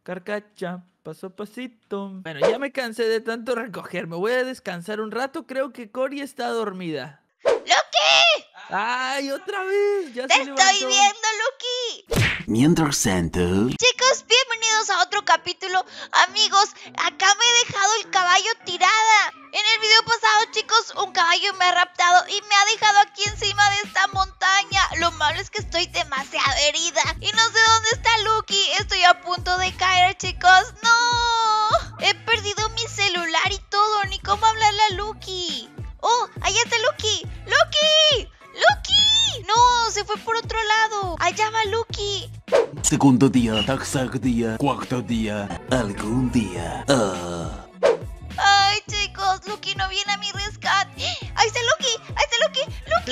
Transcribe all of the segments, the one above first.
carcacha, paso a pasito. Bueno, ya me cansé de tanto recoger. Me voy a descansar un rato. Creo que Cory está dormida. ¡Lucky! ¡Ay, otra vez! Ya ¡Te se estoy levantó. viendo, Lucky! Mientras tanto... Chicos, bienvenidos a otro capítulo. Amigos, acá me he dejado el caballo tirada. En el video pasado, chicos, un caballo me ha raptado y me ha dejado aquí encima de esta montaña. Lo malo es que estoy demasiado herida y no sé dónde está Lucky. Estoy a punto de caer, chicos. ¡No! He perdido mi celular y todo, ni cómo hablarle a Lucky. ¡Oh! ¡Allá está Lucky! ¡Lucky! ¡Lucky! ¡No! Se fue por otro lado. Allá va Lucky. Segundo día, tercer día, cuarto día, algún día. Ay, chicos, Lucky no viene a mi rescate. ¡Ahí está Lucky! ¡Ahí está Lucky!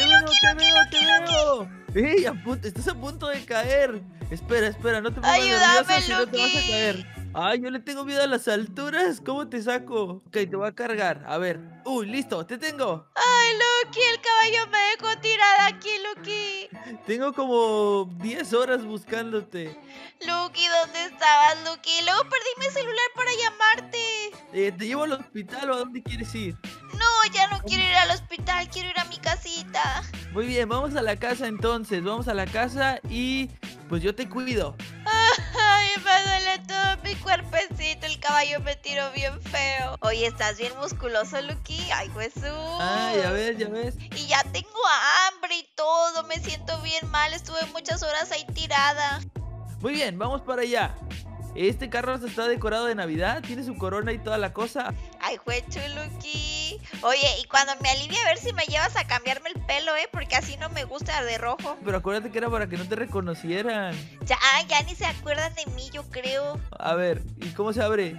¡Lucky! ¡Ey! Estás a punto de caer. Espera, no te pongas Ayúdame, nerviosa, si no te vas a Lucky. caer. Ay, yo le tengo miedo a las alturas. ¿Cómo te saco? Ok, te voy a cargar. A ver. Uy, listo, te tengo. ¡Ay, Lucky! El caballo me dejó tirada aquí, Lucky. Tengo como 10 horas buscándote. Lucky, ¿dónde estabas, Lucky? Luego perdí mi celular para llamarte. ¿Te llevo al hospital o a dónde quieres ir? No, ya no quiero ir al hospital, quiero ir a mi casita. Muy bien, vamos a la casa entonces. Vamos a la casa y pues yo te cuido. Ay, me duele todo mi cuerpecito. El caballo me tiró bien feo. Oye, ¿estás bien musculoso, Lucky? Ay, Jesús. Ah, ya ves. Y ya tengo hambre y todo. Me siento bien mal. Estuve muchas horas ahí tirada. Muy bien, vamos para allá. Este carro está decorado de Navidad, tiene su corona y toda la cosa. Ay, juechu, Lucky. Oye, y cuando me alivie, a ver si me llevas a cambiarme el pelo, porque así no me gusta de rojo. Pero acuérdate que era para que no te reconocieran. Ya ni se acuerdan de mí, yo creo. A ver, ¿y cómo se abre?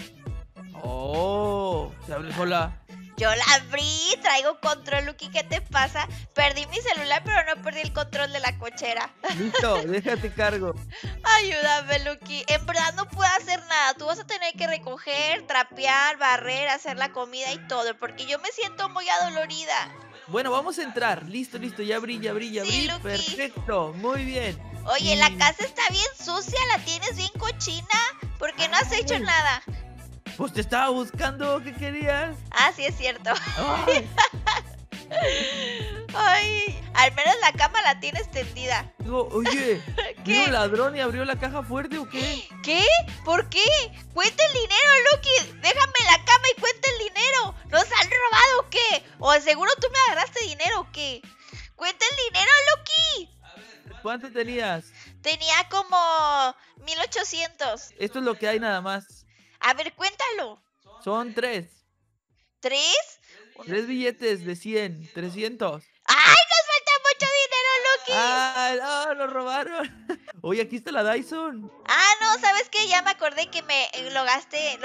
Oh, se abre sola. Yo la abrí, traigo control, Lucky, ¿qué te pasa? Perdí mi celular, pero no perdí el control de la cochera. Listo, déjate cargo. Ayúdame, Lucky. En verdad no puedo hacer nada. Tú vas a tener que recoger, trapear, barrer, hacer la comida y todo, porque yo me siento muy adolorida. Bueno, vamos a entrar. Listo, ya abrí. Sí, Lucky. Perfecto, muy bien. Oye, la casa está bien sucia, la tienes bien cochina. ¿Por qué no has hecho nada? Pues te estaba buscando, ¿qué querías? Ah, sí, es cierto. Ay, Ay, al menos la cama la tienes tendida. digo, oye, ¿vino un ladrón y abrió la caja fuerte o qué? ¿Qué? ¿Por qué? ¡Cuenta el dinero, Lucky! ¡Déjame en la cama y cuenta el dinero! ¿Nos han robado o qué? ¿O seguro tú me agarraste dinero o qué? ¡Cuenta el dinero, Lucky! ¿Cuánto tenías? Tenía como 1800. Esto es lo que hay nada más. A ver, cuéntalo. Son 3. ¿3? 3 billetes de 100, 300. ¡Ay, nos falta mucho dinero, Lucky! ¡Ah, no, lo robaron! Oye, aquí está la Dyson. Ah, no, ¿sabes qué? Ya me acordé que lo gasté.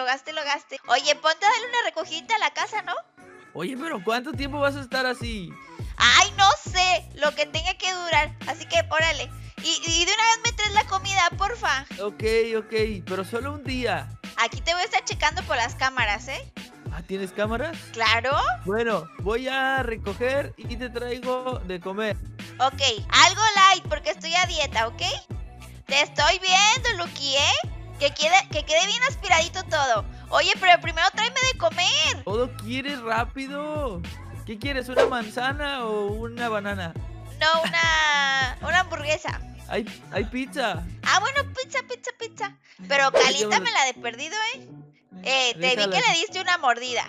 Oye, ponte a darle una recogidita a la casa, ¿no? Oye, pero ¿cuánto tiempo vas a estar así? Ay, no sé, lo que tenga que durar. Así que, órale. Y de una vez me traes la comida, porfa. Ok, pero solo un día. Aquí te voy a estar checando por las cámaras, ¿eh? Ah, ¿tienes cámaras? ¿Claro? Bueno, voy a recoger y te traigo de comer. Ok, algo light porque estoy a dieta, ¿ok? Te estoy viendo, Lucky, ¿eh? Que quede bien aspiradito todo. Oye, pero primero tráeme de comer. ¿Todo quieres rápido? ¿Qué quieres, una manzana o una banana? No, una hamburguesa. Hay pizza. Ah, bueno, pizza. Pero caliéntamela de perdido, ¿eh? Te vi Déjala. que le diste una mordida.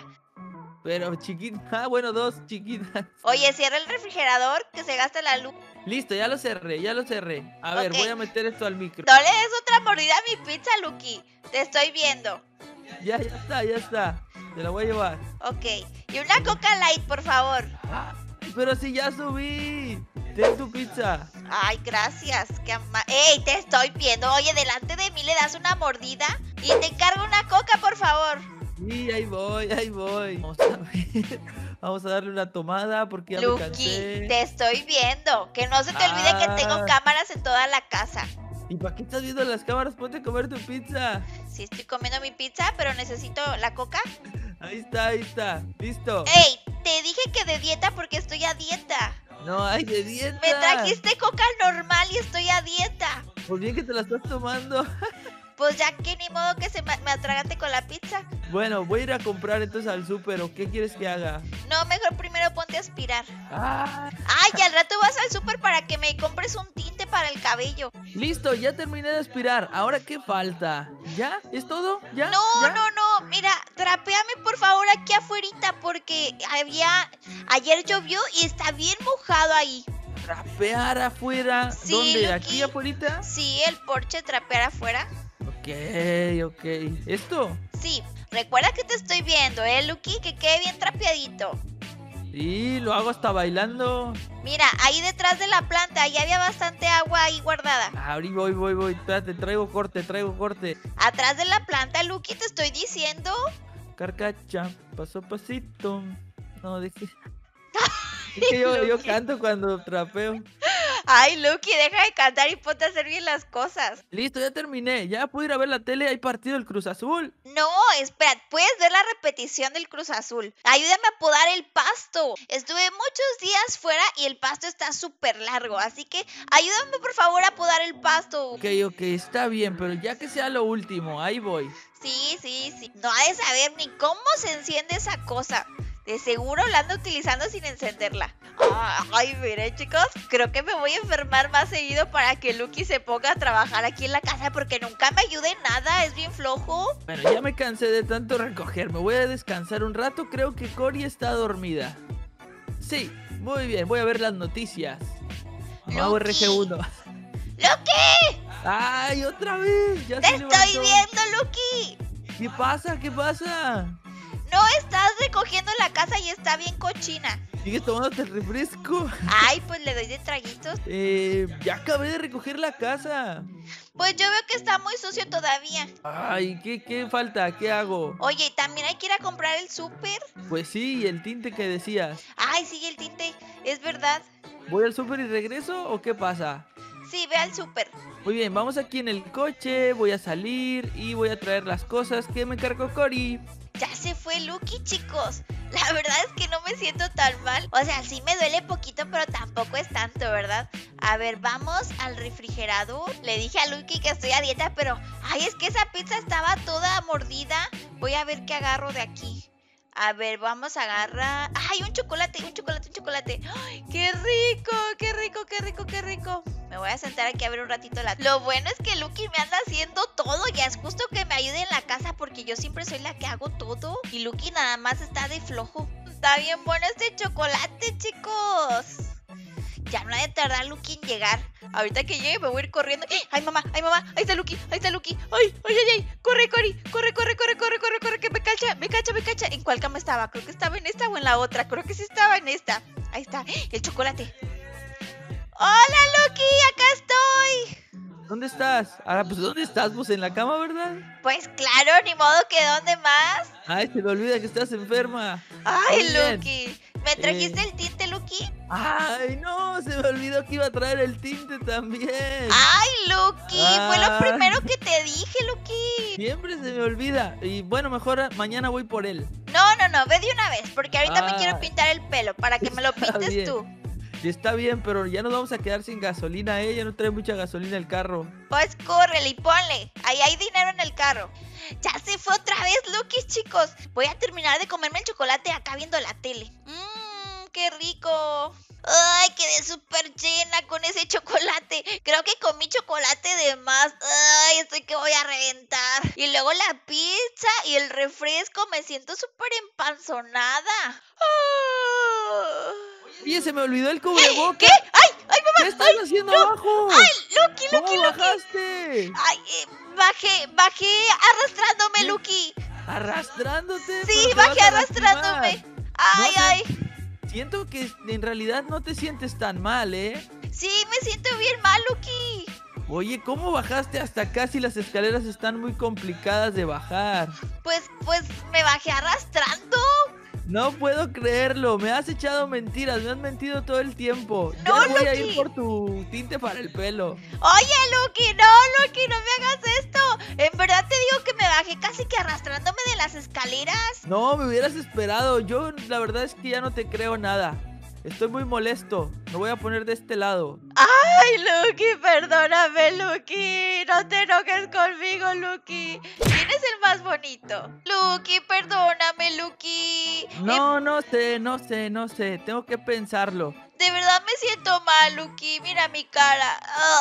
Pero chiquita. Ah, bueno, 2 chiquitas. Oye, cierra el refrigerador que se gasta la luz. Listo, ya lo cerré. A ver, Ok. voy a meter esto al micro. No le des otra mordida a mi pizza, Lucky. Te estoy viendo. Ya está. Te la voy a llevar. Ok. Y una Coca Light, por favor. Ah, pero si ya subí. Ten tu pizza. Ay, gracias. ¡Ey, te estoy viendo! Oye, delante de mí le das una mordida y te encargo una Coca, por favor. Sí, ahí voy. Vamos a ver. Vamos a darle una tomada porque ya me Lucky, cansé. te estoy viendo. Que no se te olvide que tengo cámaras en toda la casa. ¿Y para qué estás viendo las cámaras? Ponte a comer tu pizza. Sí, estoy comiendo mi pizza, pero necesito la Coca. Ahí está. Listo. ¡Ey! Te dije que de dieta porque estoy a dieta. No hay de dieta. Me trajiste Coca normal y estoy a dieta. Pues bien que te la estás tomando. Pues ya que ni modo que me atragante con la pizza. Bueno, voy a ir a comprar entonces al súper, ¿o qué quieres que haga? No, mejor primero ponte a aspirar. Ah, Ay, al rato vas al súper para que me compres un tinte para el cabello. listo, ya terminé de aspirar. ¿Ahora qué falta? ¿Ya? ¿Es todo? ¿Ya? No, ¿Ya? no, mira, trapéame por favor aquí afuerita porque ayer llovió y está bien mojado ahí. ¿Trapear afuera? Sí, ¿Dónde? Lucky. ¿Aquí afuera? Sí, el porche trapear afuera. Ok. ¿Esto? Sí, recuerda que te estoy viendo, Lucky, que quede bien trapeadito. Sí, lo hago hasta bailando. Mira, ahí detrás de la planta, ahí había bastante agua ahí guardada. Ahora voy. Espérate, traigo corte. Atrás de la planta, Lucky, te estoy diciendo. Carcacha, paso a pasito. No, deje. Es que yo canto cuando trapeo. Ay, Lucky, deja de cantar y ponte a hacer bien las cosas. Listo, ya terminé. Ya puedo ir a ver la tele. Hay partido del Cruz Azul. No, espera, puedes ver la repetición del Cruz Azul. Ayúdame a podar el pasto. Estuve muchos días fuera y el pasto está súper largo, así que ayúdame por favor a podar el pasto. Ok, está bien, pero ya que sea lo último, ahí voy. Sí. No ha de saber ni cómo se enciende esa cosa. De seguro la anda utilizando sin encenderla. Ay, miren chicos, creo que me voy a enfermar más seguido para que Lucky se ponga a trabajar aquí en la casa porque nunca me ayuda en nada, es bien flojo. Bueno, ya me cansé de tanto recoger. Me voy a descansar un rato. Creo que Cory está dormida. Sí, muy bien. Voy a ver las noticias. Hago Lucky. RG1. ¡Lucky! ¡Ay, otra vez! Ya ¡Te se estoy levantó. viendo, Lucky! ¿Qué pasa? No estás recogiendo la casa y está bien cochina. ¿Sigues tomándote el refresco? Ay, pues le doy de traguitos. Ya acabé de recoger la casa. Pues yo veo que está muy sucio todavía. Ay, ¿qué falta? ¿Qué hago? Oye, ¿y también hay que ir a comprar el súper? Pues sí, el tinte que decías. Ay, sí, el tinte, es verdad. ¿Voy al súper y regreso o qué pasa? Sí, ve al súper. Muy bien, vamos aquí en el coche. Voy a salir y voy a traer las cosas que me cargó Cory. Ya se fue Lucky, chicos. La verdad es que no me siento tan mal. O sea, sí me duele poquito, pero tampoco es tanto, ¿verdad? A ver, vamos al refrigerador. Le dije a Lucky que estoy a dieta, pero... Ay, es que esa pizza estaba toda mordida. Voy a ver qué agarro de aquí. A ver, vamos a agarrar... ¡Ay, un chocolate! ¡Ay, qué rico! Me voy a sentar aquí a ver un ratito la... Lo bueno es que Lucky me anda haciendo todo. Ya es justo que me ayude en la casa porque yo siempre soy la que hago todo. Y Lucky nada más está de flojo. Está bien bueno este chocolate, chicos. Ya no ha de tardar Lucky en llegar. Ahorita que llegue me voy a ir corriendo. ¡Ay, mamá! Ahí está Lucky. ¡Ay! ¡Corre, Cory! ¡Corre! Que me cacha. ¿En cuál cama estaba? Creo que estaba en esta o en la otra. Creo que sí estaba en esta. Ahí está, el chocolate. ¡Hola, Lucky! ¡Acá estoy! ¿Dónde estás? Pues ¿dónde estás? Pues en la cama, ¿verdad? Pues claro, ni modo que ¿dónde más? Ay, se me olvida que estás enferma. ¡Ay, Muy bien. Lucky! ¿Me trajiste el tinte, Lucky? Ay, no, se me olvidó que iba a traer el tinte también. ¡Ay, Lucky! Fue lo Ah. primero que te dije, Lucky. Siempre se me olvida. Y bueno, mejor mañana voy por él. No, ve de una vez, porque ahorita me quiero pintar el pelo para que me lo Está pintes bien. tú. Sí, está bien, pero ya nos vamos a quedar sin gasolina, ¿eh? Ya no trae mucha gasolina el carro. Pues córrele y ponle. Ahí hay dinero en el carro. Ya se fue otra vez, Lucky, chicos. Voy a terminar de comerme el chocolate acá viendo la tele. ¡Qué rico! ¡Ay, quedé súper llena con ese chocolate! Creo que comí chocolate de más. ¡Ay, estoy que voy a reventar! Y luego la pizza y el refresco. Me siento súper empanzonada. Oye, se me olvidó el cubrebocas. ¿Qué? ¡Ay, mamá! ¿Qué estás haciendo abajo? ¡Ay, Lucky! ¿Cómo bajaste? ¡Ay, bajé arrastrándome, Lucky! ¿Arrastrándote? Sí, Pero te bajé vas a arrastrándome. lastimar. ¡Ay, No sé. ay! Siento que en realidad no te sientes tan mal, ¿eh? Sí, me siento bien mal, Lucky. Oye, ¿cómo bajaste hasta acá si las escaleras están muy complicadas de bajar? Pues me bajé arrastrando. No puedo creerlo, me has echado mentiras, me has mentido todo el tiempo. No, Ya voy a Lucky. ir por tu tinte para el pelo. Oye, Lucky, no me hagas esto. En verdad te digo que me bajé casi que arrastrándome de las escaleras. No, me hubieras esperado. Yo la verdad es que ya no te creo nada. Estoy muy molesto. Me voy a poner de este lado. Ay, Lucky, perdóname, Lucky. No te enojes conmigo, Lucky. ¿Quién es el más bonito? Lucky, perdóname, Lucky. No sé. Tengo que pensarlo. De verdad me siento mal, Lucky. Mira mi cara.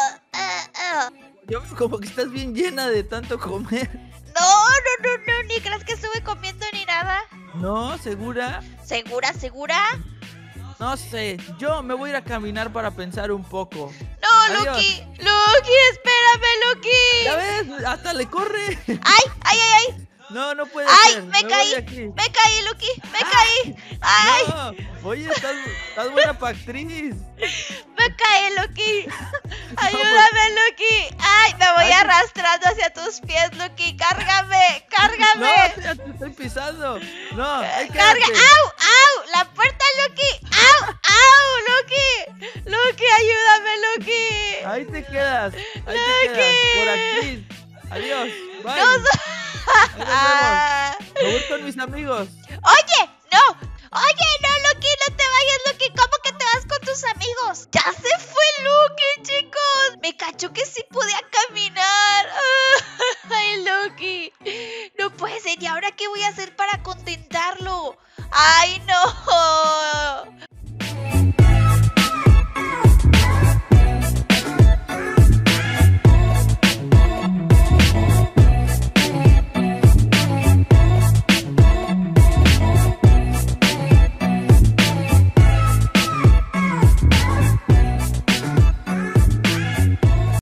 Yo como que estás bien llena de tanto comer. No, ni creas que estuve comiendo ni nada. ¿No? ¿Segura? ¿Segura? No sé. Yo me voy a ir a caminar para pensar un poco. No, Adiós. Lucky, espérame, Lucky. ¿Ya ves? Hasta le corre. Ay. No puede Ay, ser. me voy caí. de aquí. Me caí, Lucky. Me caí. Ay, No. Oye, estás buena pa' actriz. me caí, Lucky. Ayúdame, Lucky. Ay, me voy arrastrando hacia tus pies, Lucky. Cárgame. No, ya te estoy pisando. No, ahí Carga. quédate. ¡Au! La puerta, Lucky. ¡Au, Lucky! Lucky, ayúdame, Lucky. Ahí te quedas. Ahí te Lucky. quedas. Por aquí. Adiós. Bye. No, Ahí nos Ah. vemos. Me voy con mis amigos. Oye, no, Lucky, no te vayas, Lucky. ¿Cómo que te vas con tus amigos? Ya se fue Lucky, chicos. Me cachó que sí